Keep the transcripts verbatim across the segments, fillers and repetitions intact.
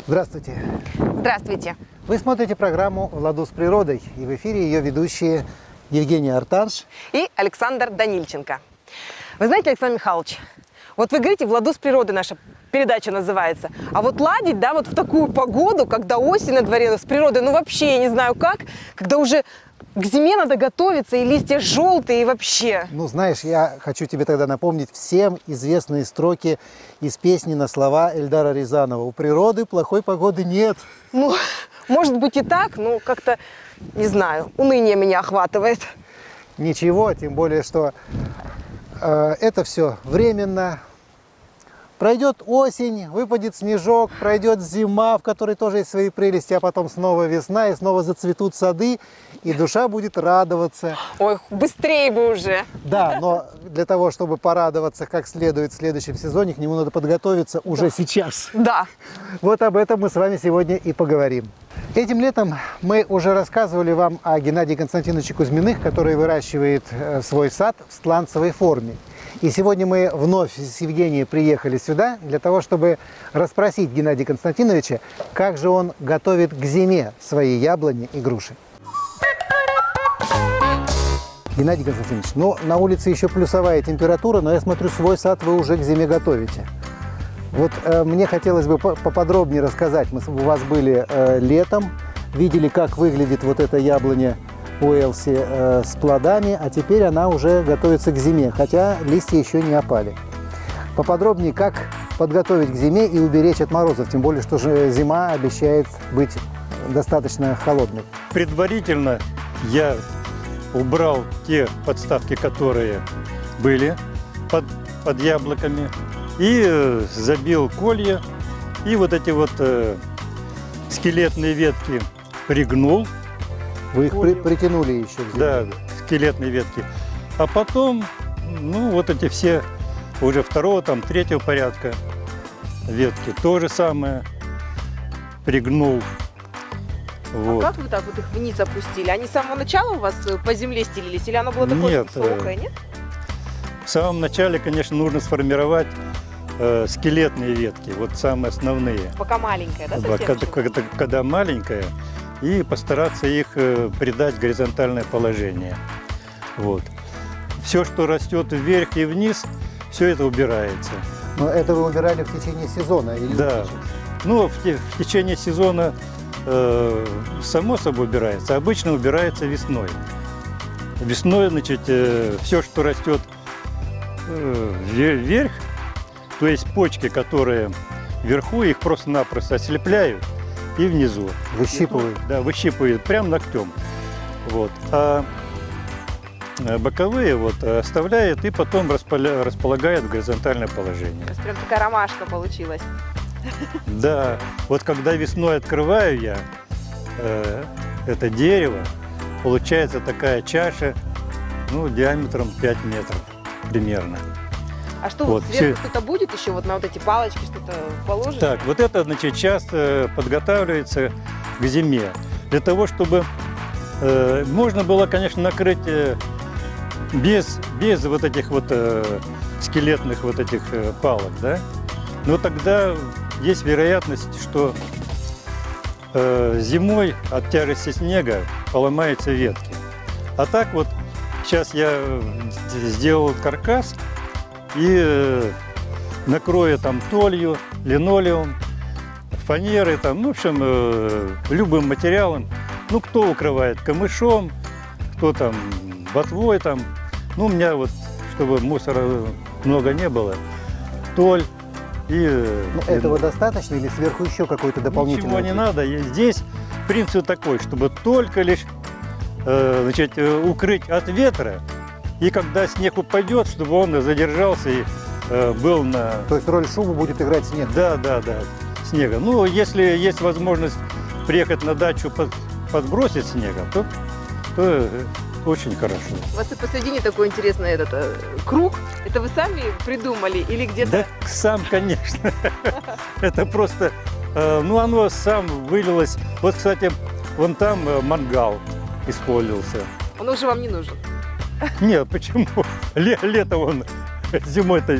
Здравствуйте. Здравствуйте. Вы смотрите программу «В ладу с природой», и в эфире ее ведущие Евгения Артанш И Александр Данильченко. Вы знаете, Александр Михайлович, вот вы говорите, «В ладу с природой» наша передача называется. А вот ладить, да, вот в такую погоду, когда осень на дворе, с природой, ну вообще я не знаю как, когда уже к зиме надо готовиться, и листья желтые, и вообще. Ну, знаешь, я хочу тебе тогда напомнить всем известные строки из песни на слова Эльдара Рязанова. У природы плохой погоды нет. Ну, может быть и так, но как-то, не знаю, уныние меня охватывает. Ничего, тем более, что э, это все временно. Пройдет осень, выпадет снежок, пройдет зима, в которой тоже есть свои прелести, а потом снова весна, и снова зацветут сады, и душа будет радоваться. Ой, быстрее бы уже. Да, но для того, чтобы порадоваться как следует в следующем сезоне, к нему надо подготовиться уже да. сейчас. Да. Вот об этом мы с вами сегодня и поговорим. Этим летом мы уже рассказывали вам о Геннадии Константиновиче Кузьминых, который выращивает свой сад в сланцевой форме. И сегодня мы вновь с Евгенией приехали сюда для того, чтобы расспросить Геннадия Константиновича, как же он готовит к зиме свои яблони и груши. Геннадий Константинович, ну, на улице еще плюсовая температура, но я смотрю, свой сад вы уже к зиме готовите. Вот э, мне хотелось бы поподробнее рассказать. Мы у вас были э, летом, видели, как выглядит вот эта яблоня Уэлси э, с плодами, а теперь она уже готовится к зиме, хотя листья еще не опали. Поподробнее, как подготовить к зиме и уберечь от морозов, тем более, что же зима обещает быть достаточно холодной. Предварительно я убрал те подставки, которые были под, под яблоками, и э, забил колья, и вот эти вот э, скелетные ветки пригнул. Вы их при, притянули еще? Да, скелетные ветки. А потом, ну, вот эти все уже второго, там, третьего порядка ветки. То же самое пригнул. Вот. А как вы так вот их вниз опустили? Они с самого начала у вас по земле стелились? Или оно было такое нет, высокое, нет? В самом начале, конечно, нужно сформировать э, скелетные ветки, вот самые основные. Пока маленькая, да, совсем? Когда, когда, когда маленькая. И постараться их придать горизонтальное положение. Вот. Все, что растет вверх и вниз, все это убирается. Но это вы убирали в течение сезона? Или да. Ну, в, те, в течение сезона э, само собой убирается. Обычно убирается весной. Весной, значит, э, все, что растет э, вверх, то есть почки, которые вверху, их просто-напросто ослепляют. И внизу. Выщипывают? Да, выщипывают прям ногтем. Вот. А боковые вот оставляет и потом располя... располагает в горизонтальное положение. То есть прям такая ромашка получилась. Да. Вот когда весной открываю я э, это дерево, получается такая чаша, ну, диаметром пять метров примерно. А что, вот, сверху все... что-то будет еще, вот на вот эти палочки что-то положить? Так, вот это, значит, часто подготавливается к зиме. Для того, чтобы э, можно было, конечно, накрыть э, без, без вот этих вот э, скелетных вот этих э, палок, да? Но тогда есть вероятность, что э, зимой от тяжести снега поломаются ветки. А так вот, сейчас я сделал каркас, и э, накрою там толью, линолеум, фанерой, там, ну, в общем, э, любым материалом. Ну, кто укрывает камышом, кто там ботвой, там. Ну, у меня вот, чтобы мусора много не было, толь и... Э, ну, этого лин... достаточно или сверху еще какой-то дополнительный? Ничего не надо. И здесь принцип такой, чтобы только лишь э, значит, укрыть от ветра. И когда снег упадет, чтобы он задержался и э, был на... То есть роль шума будет играть снег? Да, да, да, снега. Ну, если есть возможность приехать на дачу под, подбросить снега, то, то э, очень хорошо. У вас и посередине такой интересный этот э, круг. Это вы сами придумали или где-то? Да, сам, конечно. Это просто, ну, оно сам вылилось. Вот, кстати, вон там мангал использовался. Он уже вам не нужен? Нет, почему? Летом он, зимой-то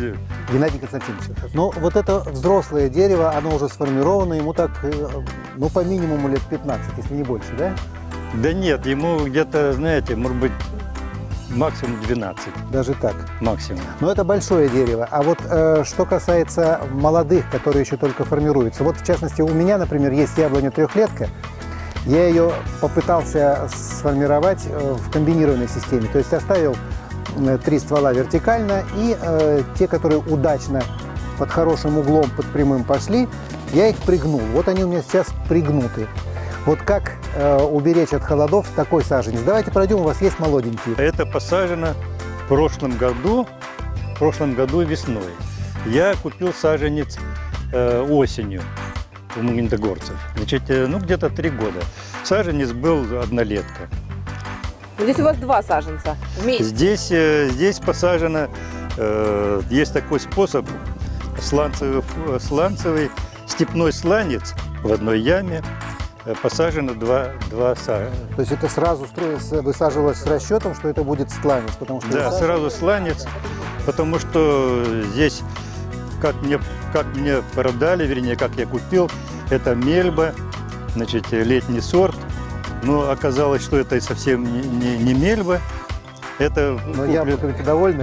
Геннадий Константинович, но вот это взрослое дерево, оно уже сформировано, ему так, э, ну, по минимуму лет пятнадцать, если не больше, да? Да нет, ему где-то, знаете, может быть, максимум двенадцать. Даже так. Максимум. Но это большое дерево. А вот э, что касается молодых, которые еще только формируются. Вот в частности, у меня, например, есть яблоня трехлетка. Я ее попытался сформировать э, в комбинированной системе. То есть оставил э, три ствола вертикально, и э, те, которые удачно под хорошим углом, под прямым пошли, я их пригнул. Вот они у меня сейчас пригнуты. Вот как э, уберечь от холодов такой саженец? Давайте пройдем, у вас есть молоденькие. Это посажено в прошлом году, в прошлом году весной. Я купил саженец э, осенью у магнитогорцев. Значит, э, ну где-то три года. Саженец был однолетка. Здесь у вас два саженца вместе. Здесь, э, здесь посажено, э, есть такой способ, сланцевый, сланцевый степной сланец в одной яме. Посажено два, два саженца. То есть это сразу строилось, высаживалось с расчетом, что это будет сланец, потому что... Да, сразу сланец, потому что здесь, как мне, как мне продали, вернее, как я купил, это мельба, значит, летний сорт. Но оказалось, что это совсем не, не, не мельба. Это Но куплен... яблоками довольны?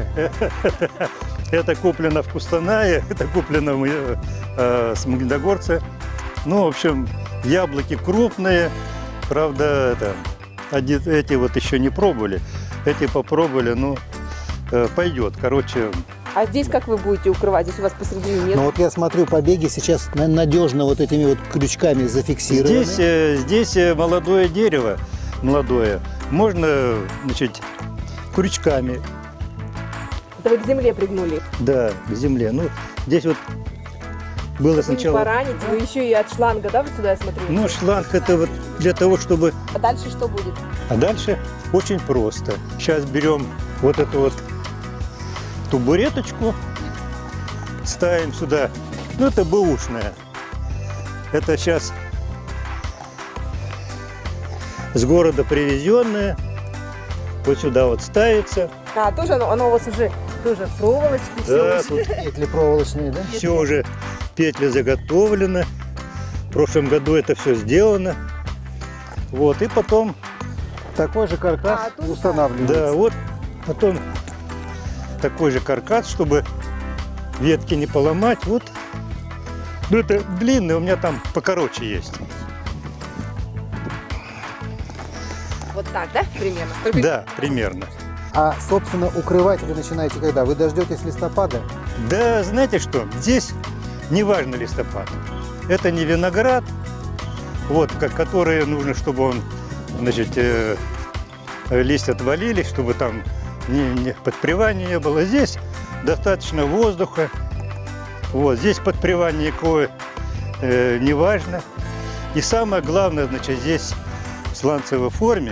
Это куплено в Кустанае, это куплено э, с Магнитогорца. Ну, в общем, яблоки крупные, правда, это, эти вот еще не пробовали, эти попробовали, ну, э, пойдет, короче. А здесь как вы будете укрывать? Здесь у вас посередине нет? Ну вот я смотрю, побеги сейчас надежно вот этими вот крючками зафиксированы. Здесь, э, здесь молодое дерево, молодое, можно, значит, крючками. Это вы к земле пригнули? Да, к земле. Ну, здесь вот было Чтобы сначала... не поранить, вы еще и от шланга, да, вот сюда я смотрю? Ну, шланг это вот для того, чтобы... А дальше что будет? А дальше очень просто. Сейчас берем вот эту вот табуреточку, ставим сюда. Ну, это бэушная. Это сейчас с города привезенная. Вот сюда вот ставится. А, тоже оно, оно у вас уже тоже проволочки, Да, все. тут Петли проволочные, да? все уже, петли заготовлены. В прошлом году это все сделано. Вот, и потом, Такой же каркас А, тут устанавливается. да, вот, потом такой же каркас, чтобы ветки не поломать. Вот, ну это длинный, у меня там покороче есть. Вот так, да, примерно? Только- Да, примерно. А, собственно, укрывать вы начинаете когда? Вы дождетесь листопада? Да, знаете что, здесь не важно листопад. Это не виноград, вот, как, который нужно, чтобы он, значит, э, листья отвалились, чтобы там не, не, подпревания не было. Здесь достаточно воздуха. Вот, здесь подпревание никакое э, не важно. И самое главное, значит, здесь в сланцевой форме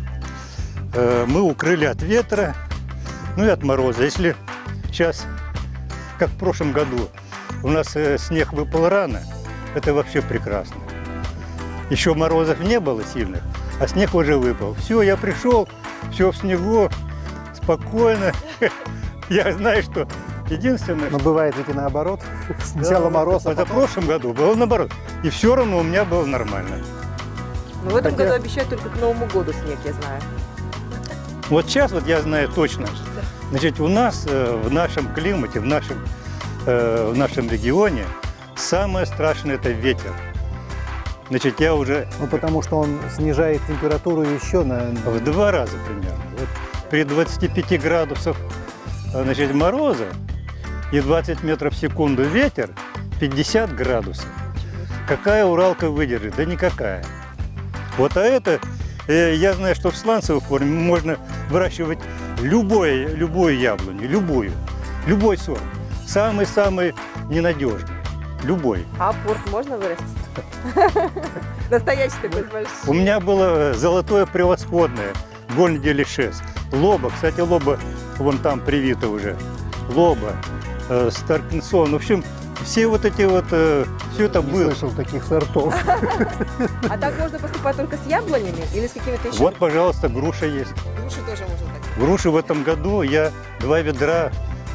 э, мы укрыли от ветра, ну и от мороза. Если сейчас, как в прошлом году, у нас э, снег выпал рано, это вообще прекрасно. Еще морозов не было сильных, а снег уже выпал. Все, я пришел, все в снегу, спокойно. Я знаю, что единственное... Но бывает ведь и наоборот. Сначала Да, мороз, а это в потом... прошлом году было наоборот. И все равно у меня было нормально. Ну, в этом Хотя- году обещают только к Новому году снег, я знаю. Вот сейчас вот я знаю точно. Значит, у нас э, в нашем климате, в нашем, э, в нашем регионе самое страшное – это ветер. Значит, я уже Ну, потому что он снижает температуру еще на... в два раза примерно. Вот при двадцати пяти градусах, значит, мороза и двадцать метров в секунду ветер, пятьдесят градусов. Какая Уралка выдержит? Да никакая. Вот а это, э, я знаю, что в сланцевой форме можно выращивать любое, любую яблоню, любую, любой сорт. Самый-самый ненадежный, любой. А порт можно вырастить? Настоящий такой большой. У меня было золотое превосходное, Гольн де Лишес. Лоба, кстати, лоба вон там привита уже. Лоба, э, Старкинсон, в общем, все вот эти вот, э, все это Не было. слышал таких сортов. А так можно поступать только с яблонями или с какими-то еще? Вот, пожалуйста, груша есть. Груши тоже можно так. Груши в этом году я два ведра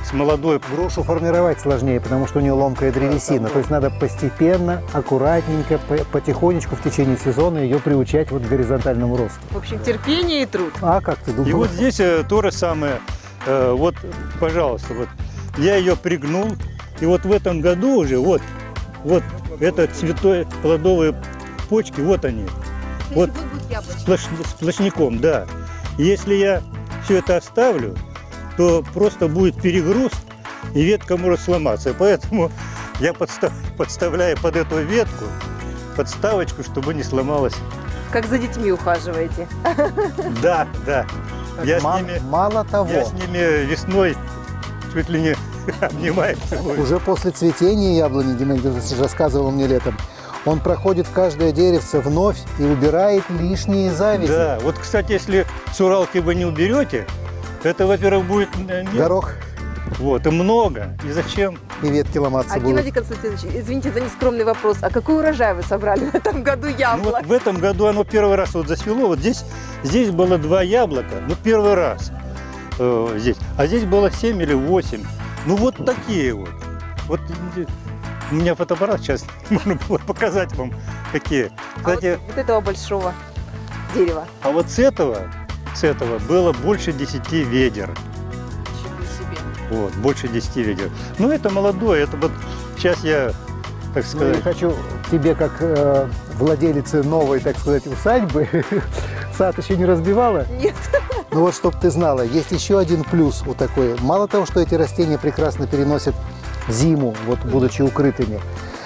с молодой. Грушу формировать сложнее, потому что у нее ломкая древесина. То есть надо постепенно, аккуратненько, по- потихонечку в течение сезона ее приучать вот к горизонтальному росту. В общем, терпение и труд. А как ты думаешь? И вот здесь э, то же самое. Э, вот, пожалуйста, вот я ее пригнул, и вот в этом году уже вот, вот это цветое плодовые почки, вот они, вот сплош, сплошняком, да. И если я все это оставлю, то просто будет перегруз, и ветка может сломаться. И поэтому я подстав, подставляю под эту ветку подставочку, чтобы не сломалась. Как за детьми ухаживаете. Да, да. Я Ма- с ними, Мало того, я с ними весной чуть ли не обнимаю. целую. уже после цветения яблони, Геннадий Георгиевич рассказывал мне летом, он проходит каждое деревце вновь и убирает лишние завязи. Да, вот, кстати, если с Уралки вы не уберете, это, во-первых, будет э, не- Горох вот, и много. И зачем? и ветки ломаться А будут. Геннадий Константинович, извините за нескромный вопрос, а какой урожай вы собрали в этом году Ну, яблок? вот в этом году оно первый раз вот засвело. Вот здесь, здесь было два яблока, ну первый раз э, здесь. А здесь было семь или восемь. Ну вот такие вот. Вот э, у меня фотоаппарат сейчас, можно было показать вам какие. А Кстати, вот, вот этого большого дерева. а вот с этого, с этого было больше десяти ведер. Ничего себе. Вот, больше десяти ведер. Ну это молодое, это вот сейчас я, так Ну, я сказать, хочу тебе, как э, владелице новой, так сказать, усадьбы, сад еще не разбивала. Нет. Ну вот, чтобы ты знала, есть еще один плюс у такой. Мало того, что эти растения прекрасно переносят зиму, вот будучи укрытыми,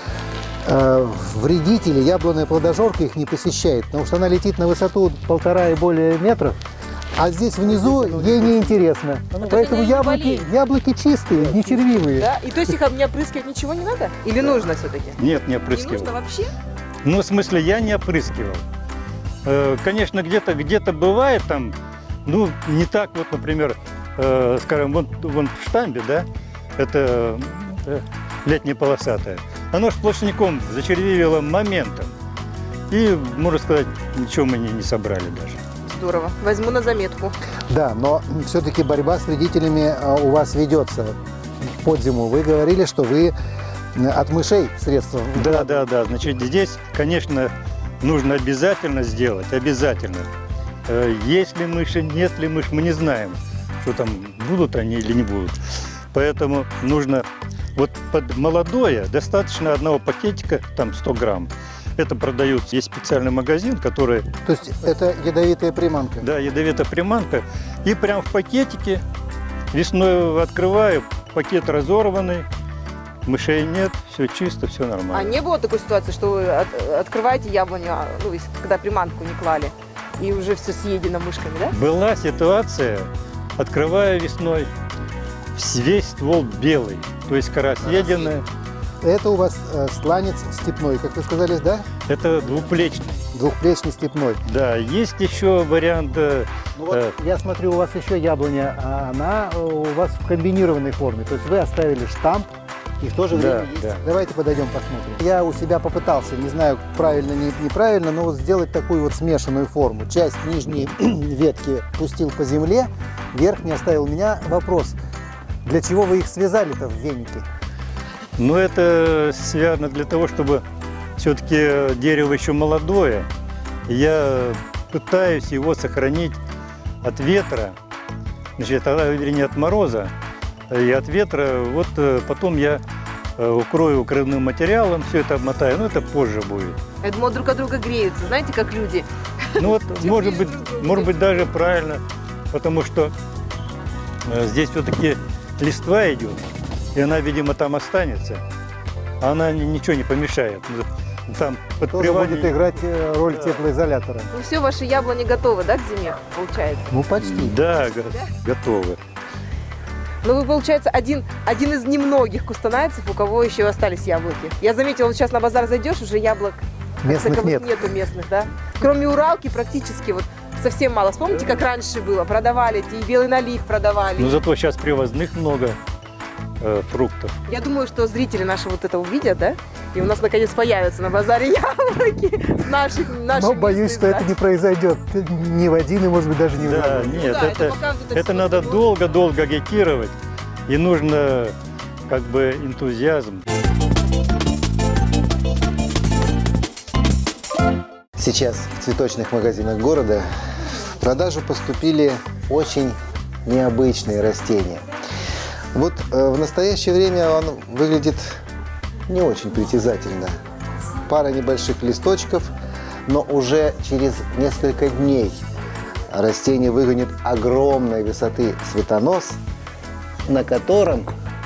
э, вредители, яблонная плодожорка их не посещает, потому что она летит на высоту полтора и более метров, а здесь внизу ей неинтересно. Поэтому они не яблоки, болеют. яблоки чистые, не червивые. Да? И то есть их не опрыскивать ничего не надо? Или нужно все-таки? нет, не Не опрыскивал. нужно вообще? Ну, в смысле, я не опрыскивал. Э, Конечно, где-то где-то бывает там, ну, не так вот, например, э, скажем, вон, вон в штамбе, да, это э, летняя полосатая. Оно сплошняком зачервивило моментом. И, можно сказать, ничего мы не, не собрали даже. Здорово. Возьму на заметку. Да, но все-таки борьба с вредителями э, у вас ведется под зиму. Вы говорили, что вы э, от мышей средства. Да, да, да. Значит, здесь, конечно, нужно обязательно сделать, обязательно. Э, Есть ли мыши, нет ли мышь, мы не знаем, что там, будут они или не будут. Поэтому нужно, вот под молодое достаточно одного пакетика, там сто грамм. Это продают, есть специальный магазин, который, То есть это ядовитая приманка. да, ядовитая приманка. И прям в пакетике весной открываю, пакет разорванный, мышей нет, все чисто, все А нормально. не было такой ситуации, что вы от- открываете яблоню, а, ну, если- когда приманку не клали, и уже все съедено мышками, да? Была ситуация, открываю весной, весь ствол белый, то есть кора съеденная. Это у вас э, сланец степной, как вы сказали, да? Это двуплечный. Двухплечный степной. Да, есть еще вариант. э, Ну вот, э, я смотрю, у вас еще яблоня, а она э, у вас в комбинированной форме. То есть вы оставили штамп и в то же Да, время есть. да. Давайте подойдем посмотрим. Я у себя попытался, не знаю, правильно, не, неправильно, но вот сделать такую вот смешанную форму. Часть нижней ветки пустил по земле, верхний оставил. У меня вопрос. Для чего вы их связали-то в венике? Но это связано для того, чтобы все-таки дерево еще молодое. И я пытаюсь его сохранить от ветра, значит, а, вернее, от мороза и от ветра. Вот э, потом я э, укрою укрывным материалом, все это обмотаю, но это позже будет. Я думала, друг от друга греются, знаете, как люди. Ну вот, Чем может ближе быть, друг к другу, может тем быть даже правильно, потому что э, здесь все-таки листва идет, и она, видимо, там останется, а она ни- ничего не помешает. Ну, там под Тоже привани- будет играть э, роль Да. теплоизолятора. Ну все, ваши яблони готовы, да, к зиме, получается? Ну, почти. Да, го- готовы. Ну, вы, получается, один, один из немногих кустанайцев, у кого еще остались яблоки. Я заметила, вот сейчас на базар зайдешь, уже яблок как Местных таковых нет. нету местных, да? Кроме Уралки практически вот совсем мало. Вспомните, как раньше было? Продавали эти, и белый налив продавали. Но зато сейчас привозных много э, фруктов. Я думаю, что зрители наши вот это увидят, да? И у нас наконец появятся на базаре яблоки с наших, наших Но боюсь, что это не произойдет ни в один и, может быть, даже не в Да, другой. нет, да, это это, пока вот это это всё надо вот- долго-долго агитировать. и нужно как бы энтузиазм. Сейчас в цветочных магазинах города в продажу поступили очень необычные растения. Вот э, в настоящее время он выглядит не очень притязательно. Пара небольших листочков, но уже через несколько дней растение выгонит огромной высоты цветонос, на котором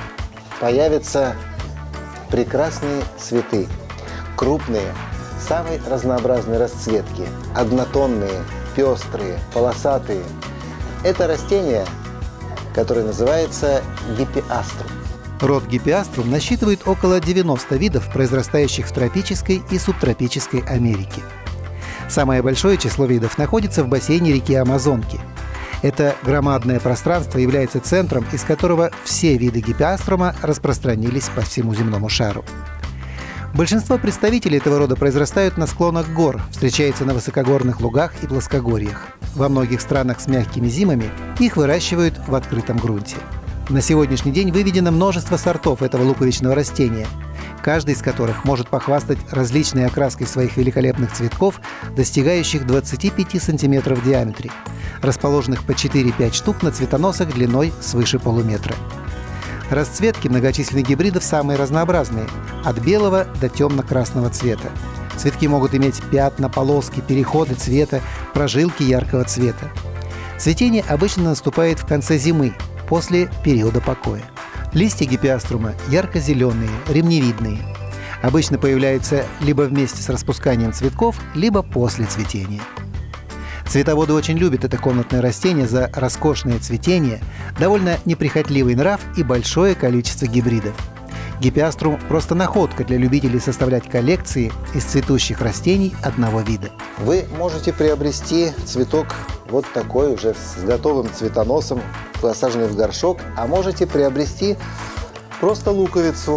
появятся прекрасные цветы, крупные, самой разнообразной расцветки, однотонные, пестрые, полосатые. Это растение, которое называется гиппеаструм. Род гиппеаструм насчитывает около девяноста видов, произрастающих в тропической и субтропической Америке. Самое большое число видов находится в бассейне реки Амазонки. Это громадное пространство является центром, из которого все виды гиппеаструма распространились по всему земному шару. Большинство представителей этого рода произрастают на склонах гор, встречаются на высокогорных лугах и плоскогорьях. Во многих странах с мягкими зимами их выращивают в открытом грунте. На сегодняшний день выведено множество сортов этого луковичного растения, каждый из которых может похвастать различной окраской своих великолепных цветков, достигающих двадцати пяти сантиметров в диаметре, расположенных по четыре-пять штук на цветоносах длиной свыше полуметра. Расцветки многочисленных гибридов самые разнообразные, от белого до темно-красного цвета. Цветки могут иметь пятна, полоски, переходы цвета, прожилки яркого цвета. Цветение обычно наступает в конце зимы, после периода покоя. Листья гиппеаструма ярко-зеленые, ремневидные. Обычно появляются либо вместе с распусканием цветков, либо после цветения. Цветоводы очень любят это комнатное растение за роскошное цветение, довольно неприхотливый нрав и большое количество гибридов. Гиппеаструм – просто находка для любителей составлять коллекции из цветущих растений одного вида. Вы можете приобрести цветок вот такой уже с готовым цветоносом, посаженный в горшок, а можете приобрести просто луковицу,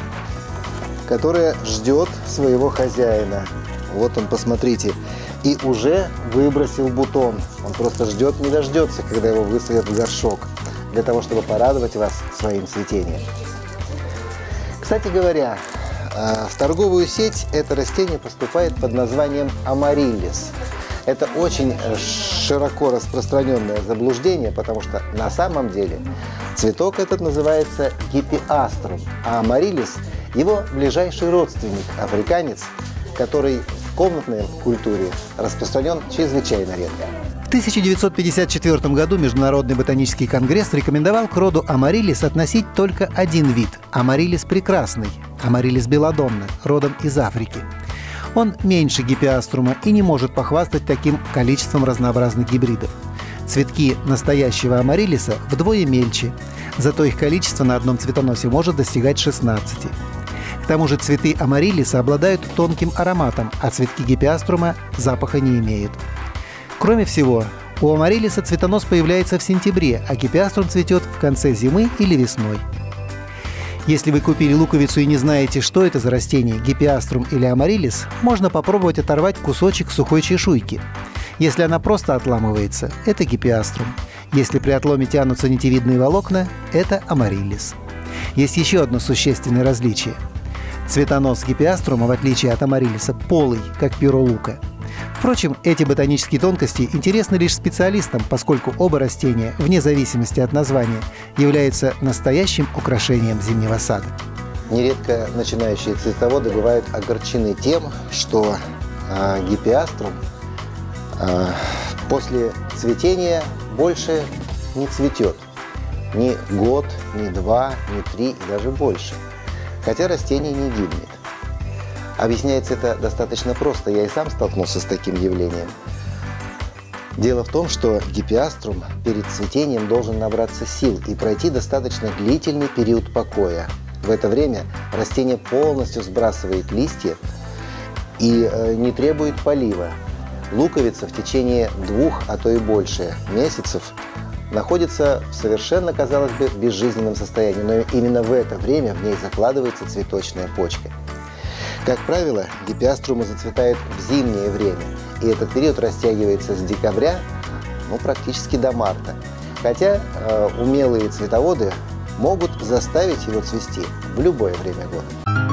которая ждет своего хозяина. Вот он, посмотрите, и уже выбросил бутон. Он просто ждет, не дождется, когда его высадят в горшок, для того, чтобы порадовать вас своим цветением. Кстати говоря, в торговую сеть это растение поступает под названием амариллис. Это очень широко распространенное заблуждение, потому что на самом деле цветок этот называется гиппеаструм, а амариллис – его ближайший родственник, африканец, который в комнатной культуре распространен чрезвычайно редко. В тысяча девятьсот пятьдесят четвёртом году Международный ботанический конгресс рекомендовал к роду амариллис относить только один вид – амариллис прекрасный, амариллис белладонна, родом из Африки. Он меньше гиппеаструма и не может похвастать таким количеством разнообразных гибридов. Цветки настоящего амариллиса вдвое мельче, зато их количество на одном цветоносе может достигать шестнадцати. К тому же цветы амариллиса обладают тонким ароматом, а цветки гиппеаструма запаха не имеют. Кроме всего, у амариллиса цветонос появляется в сентябре, а гиппеаструм цветет в конце зимы или весной. Если вы купили луковицу и не знаете, что это за растение, гиппеаструм или амариллис, можно попробовать оторвать кусочек сухой чешуйки. Если она просто отламывается, это гиппеаструм. Если при отломе тянутся нитевидные волокна, это амариллис. Есть еще одно существенное различие. Цветонос гиппеаструма, в отличие от амариллиса, полый, как перо лука. Впрочем, эти ботанические тонкости интересны лишь специалистам, поскольку оба растения, вне зависимости от названия, являются настоящим украшением зимнего сада. Нередко начинающие цветоводы бывают огорчены тем, что э, гиппеаструм э, после цветения больше не цветет. Ни год, ни два, ни три и даже больше. Хотя растение не гибнет. Объясняется это достаточно просто, я и сам столкнулся с таким явлением. Дело в том, что гиппеаструм перед цветением должен набраться сил и пройти достаточно длительный период покоя. В это время растение полностью сбрасывает листья и э, не требует полива. Луковица в течение двух, а то и больше месяцев находится в совершенно, казалось бы, безжизненном состоянии, но именно в это время в ней закладывается цветочная почка. Как правило, гиппеаструмы зацветают в зимнее время, и этот период растягивается с декабря, ну, практически до марта. Хотя э, умелые цветоводы могут заставить его цвести в любое время года.